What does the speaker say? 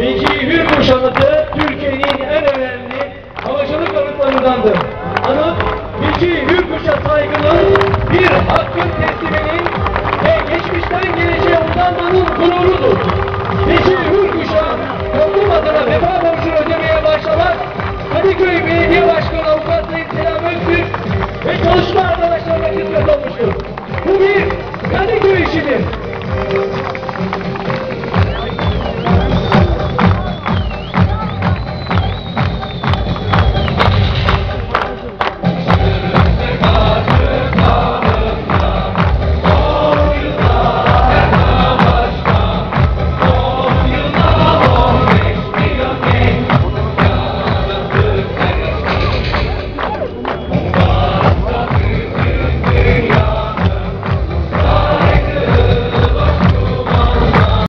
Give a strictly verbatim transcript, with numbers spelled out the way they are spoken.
Vecihi Hürkuş anıtı Türkiye'nin en önemli havacılık anıtlarındandır. Anıt, Vecihi Hürkuş'a saygının, bir hakkın tesliminin ve geçmişten geleceğe uzanmanın gururudur. Vecihi Hürkuş'a toplum adına vefa borcunu ödemeye başlamak, Kadıköy Belediye Başkanı Avukat Sayın Selam Öztürk ve çalışma arkadaşlarına kısmet olmuştur. Bu bir Kadıköy işidir.